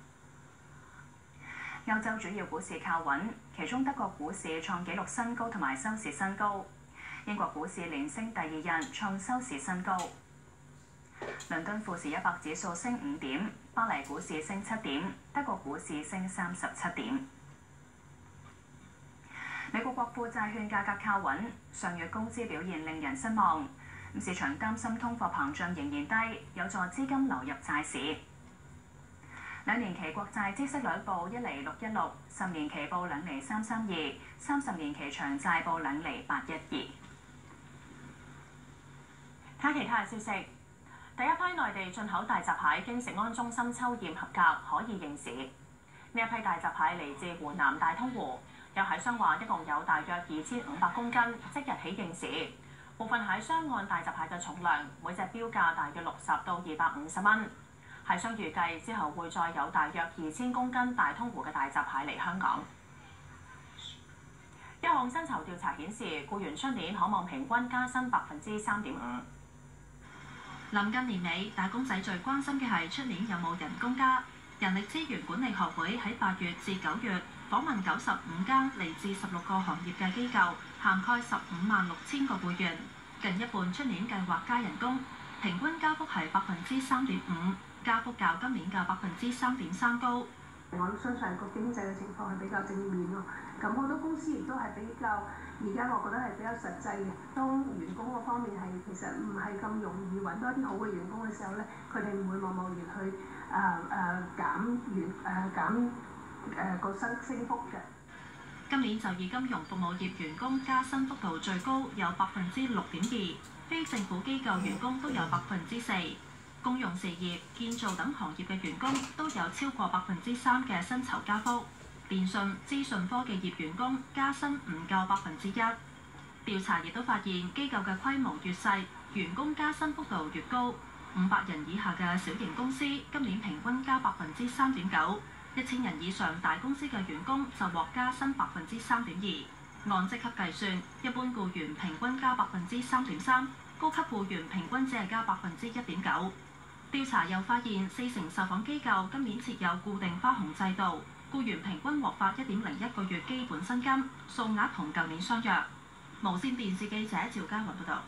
歐洲主要股市靠穩，其中德國股市創紀錄新高同埋收市新高。英國股市連升第二日，創收市新高。倫敦富時一百指數升五點，巴黎股市升七點，德國股市升三十七點。 美國國庫債券價格靠穩，上月工資表現令人失望。市場擔心通貨膨脹仍然低，有助資金流入債市。兩年期國債孳息率報一厘六一六，十年期報兩厘三三二，三十年期長債報兩厘八一二。睇其他嘅消息，第一批內地進口大閘蟹經食安中心抽驗合格，可以應市。呢一批大閘蟹嚟自湖南大通湖，有蟹商話一共有大約二千五百公斤，即日起應市。部分蟹商按大閘蟹嘅重量，每隻標價大約六十到二百五十蚊。蟹商預計之後會再有大約二千公斤大通湖嘅大閘蟹嚟香港。一項薪酬調查顯示，僱員出年可望平均加薪百分之三點五。 臨近年尾，打工仔最關心嘅係出年有冇人工加。人力資源管理學會喺八月至九月訪問九十五間嚟自十六個行業嘅機構，涵蓋十五萬六千個會員，近一半出年計劃加人工，平均加幅係百分之三點五。加幅較今年嘅百分之三點三高。 我相信個經濟嘅情況係比較正面咯。咁好多公司亦都係比較，而家我覺得係比較實際嘅。當員工嗰方面係其實唔係咁容易揾到一啲好嘅員工嘅時候咧，佢哋唔會貿貿然去誒誒減員誒減誒個薪升幅嘅。 今年就以金融服務業員工加薪幅度最高，有百分之六點二，非政府機構員工都有百分之四。公用事業、建造等行業嘅員工都有超過百分之三嘅薪酬加幅，電訊、資訊科技業員工加薪唔夠百分之一。調查亦都發現，機構嘅規模越細，員工加薪幅度越高。五百人以下嘅小型公司今年平均加百分之三點九，一千人以上大公司嘅員工就獲加薪百分之三點二。按職級計算，一般僱員平均加百分之三點三，高級僱員平均只係加百分之一點九。調查又發現，四成受訪機構今年設有固定花紅制度，僱員平均獲發一點零一個月基本薪金，數額同舊年相若。無線電視記者趙嘉雲報導。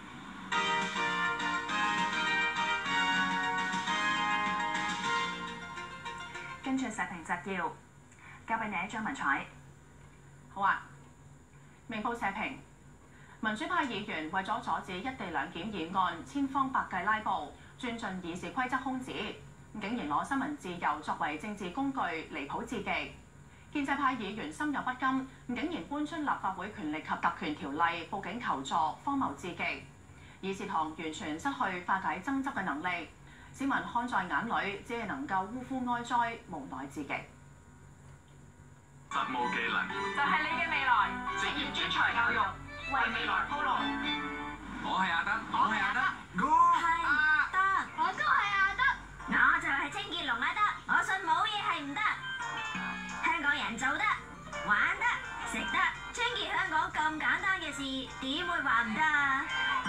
跟住社評摘要，交俾你張文彩。好啊，明報社評。民主派議員為咗阻止一地兩檢議案，千方百計拉布，鑽進議事規則空子，竟然攞新聞自由作為政治工具，離譜至極。建制派議員心有不甘，竟然搬出立法會權力及特權條例報警求助，荒謬至極。議事堂完全失去化解爭執嘅能力，市民看在眼裏，只係能夠嗚呼哀哉，無奈至極。 實務技能就係你嘅未來，職業專才教育為未來鋪路。 我係阿德，我係阿德， 我係阿德，我都係阿德，我就係清潔龍阿德，我信冇嘢係唔得。香港人做得、玩得、食得，清潔香港咁簡單嘅事，點會話唔得啊？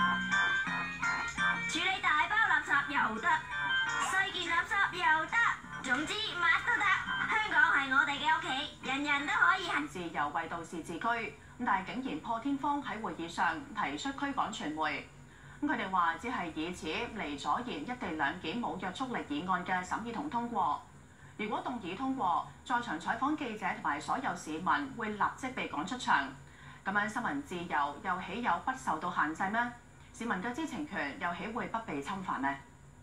處理大包垃圾又得，細件垃圾又得，總之乜都得。香港係我哋嘅屋企，人人都可以行。 自由為導師自居，咁但係竟然破天荒喺會議上提出驅趕傳媒。咁佢哋話只係以此嚟阻延一地兩檢冇約束力議案嘅審議同通過。如果動議通過，在場採訪記者同埋所有市民會立即被趕出場。咁樣新聞自由又豈有不受到限制咩？市民嘅知情權又豈會不被侵犯呢？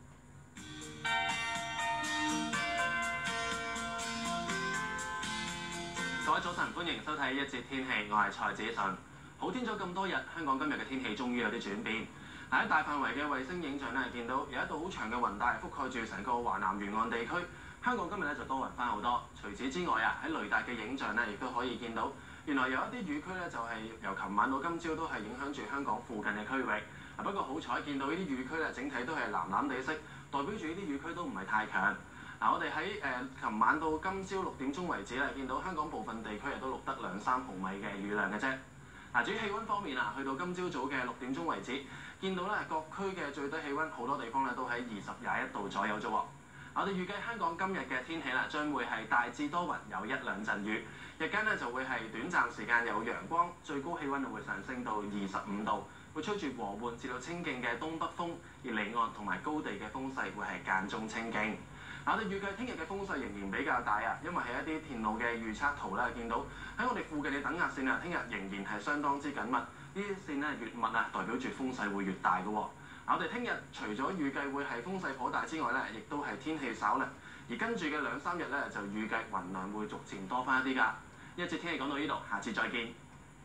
各位早晨，歡迎收睇一節天氣，我係蔡子順。好天咗咁多日，香港今日嘅天氣終於有啲轉變。喺大範圍嘅衛星影像咧，見到有一道好長嘅雲帶覆蓋住成個華南沿岸地區。香港今日咧就多雲翻好多。除此之外啊，喺雷達嘅影像咧，亦都可以見到，原來有一啲雨區咧就係由琴晚到今朝都係影響住香港附近嘅區域。不過好彩見到呢啲雨區咧，整體都係藍藍地色，代表住呢啲雨區都唔係太強。嗱，我哋喺誒琴晚到今朝六點鐘為止咧，見到香港部分地區亦都錄得兩三毫米嘅雨量嘅啫。嗱，至於氣温方面啊，去到今朝早嘅六點鐘為止，見到咧各區嘅最低氣温好多地方咧都喺二十廿一度左右啫喎。我哋預計香港今日嘅天氣啦，將會係大致多雲，有一兩陣雨。日間咧就會係短暫時間有陽光，最高氣温會上升到二十五度，會吹住和緩至到清勁嘅東北風，而離岸同埋高地嘅風勢會係間中清勁。 我哋預計聽日嘅風勢仍然比較大啊，因為喺一啲鐵路嘅預測圖咧，見到喺我哋附近嘅等壓線啊，聽日仍然係相當之緊密。呢啲線咧越密啊，代表住風勢會越大嘅喎。我哋聽日除咗預計會係風勢頗大之外咧，亦都係天氣稍涼。而跟住嘅兩三日咧，就預計雲量會逐漸多翻一啲㗎。一節天氣講到呢度，下次再見。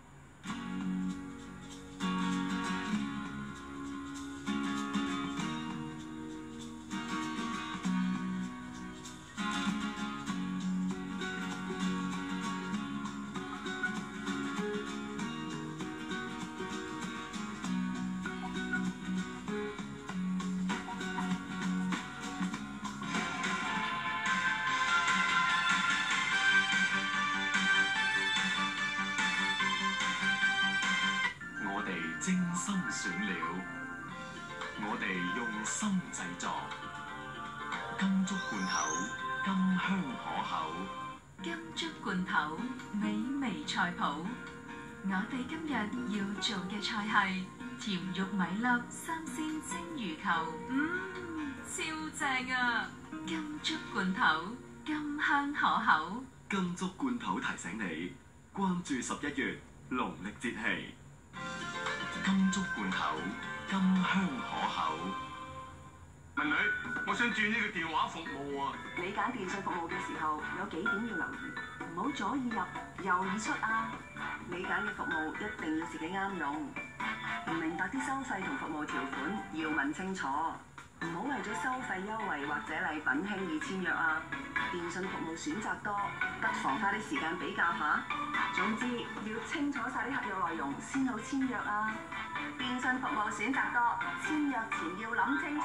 精心選料，我哋用心製作。金竹罐頭，甘香可口。 金竹罐頭，美味菜譜。我哋今日要做嘅菜係甜肉米粒三鮮蒸魚球，嗯，超正啊！金竹罐頭，甘香可口。 金竹罐頭提醒你，關注十一月農曆節氣。金竹罐頭，甘香可口。 文女，我想轉呢個電話服務啊！ 你揀電信服務嘅時候，有幾點要留意，唔好左耳入右耳出啊！你揀嘅服務一定要自己啱用，唔明白啲收費同服務條款要問清楚，唔好為咗收費優惠或者禮品輕易簽約啊！電信服務選擇多，不妨花啲時間比較下。總之要清楚晒啲合約內容先好簽約啊！電信服務選擇多，簽約前要諗清楚。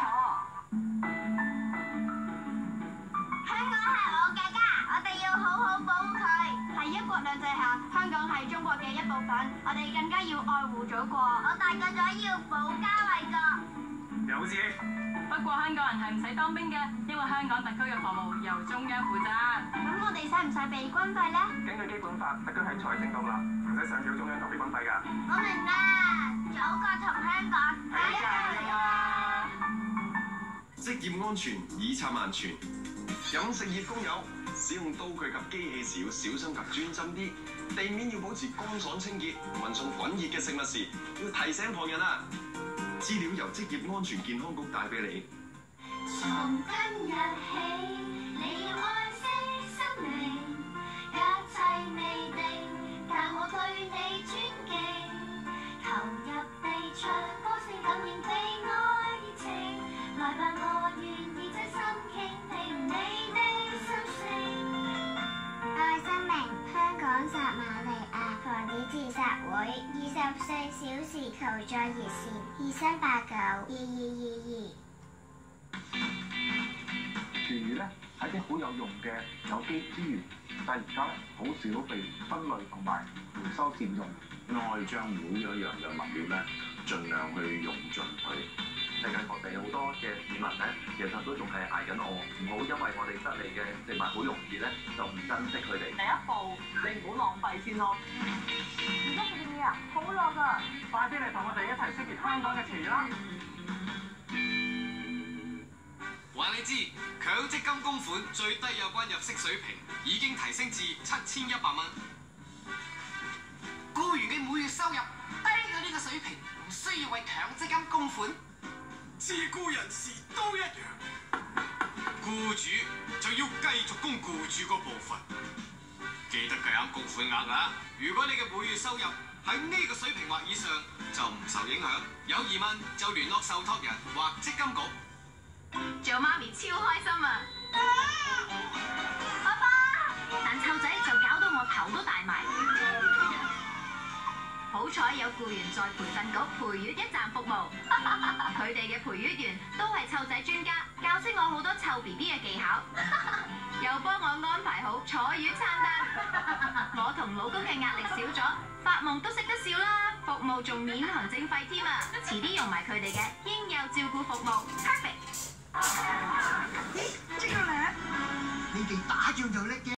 香港係我嘅家，我哋要好好保護佢。喺一國兩制下，香港係中國嘅一部分，我哋更加要愛護祖國。我大個咗要保家衛國。 有知。 不過香港人係唔使當兵嘅，因為香港特區嘅服務由中央負責。 咁我哋使唔使俾軍費呢？ 根據基本法，特區係財政獨立，唔使上繳中央特別軍費㗎。 我明啦，祖國同香港係一樣㗎。 職業安全以策萬全。飲食業工友使用刀具及機器時要小心及專心啲，地面要保持乾爽清潔。運送滾熱嘅食物時要提醒旁人啊！資料由職業安全健康局帶俾你。 從今日起，你要愛惜生命，一切未定，但我對你尊敬。投入地場，歌聲感應被愛熱情，來吧，我願意真心傾聽你的心聲。愛生命，香港撒瑪利亞防止自殺會二十四小時求助熱線二三八九二二二二。 廚餘咧係啲好有用嘅有機資源，但係而家咧好少被分類同埋回收佔用。 我係將每一樣嘅物料咧，盡量去用盡佢。 世界各地好多嘅市民咧，其實都仲係捱緊餓，唔好因為我哋得嚟嘅食物好容易咧，就唔珍惜佢哋。 第一步，你唔好浪費先咯。 而家做啲咩啊？好落啊！ 快啲嚟同我哋一齊識別香港嘅廚餘啦！ 話你知，強積金供款最低有關入息水平已經提升至七千一百蚊。僱員嘅每月收入低過呢個水平，唔需要為強積金供款。自僱人士都一樣，僱主就要繼續供僱主嗰部分。記得計啱供款額啊！如果你嘅每月收入喺呢個水平或以上，就唔受影響。有疑問就聯絡受託人或積金局。 做媽咪超開心啊！ 爸爸， 但湊仔就搞到我頭都大埋。好彩有僱員在培訓局培育一站服務，佢哋嘅培育員都係湊仔專家，教識我好多湊 B B 嘅技巧，又幫我安排好坐月餐單。我同老公嘅壓力少咗，發夢都識得笑啦，服務仲免行政費添啊！遲啲用埋佢哋嘅嬰幼照顧服務 ，perfect。 咦，即刻嚟！你哋打仗就叻，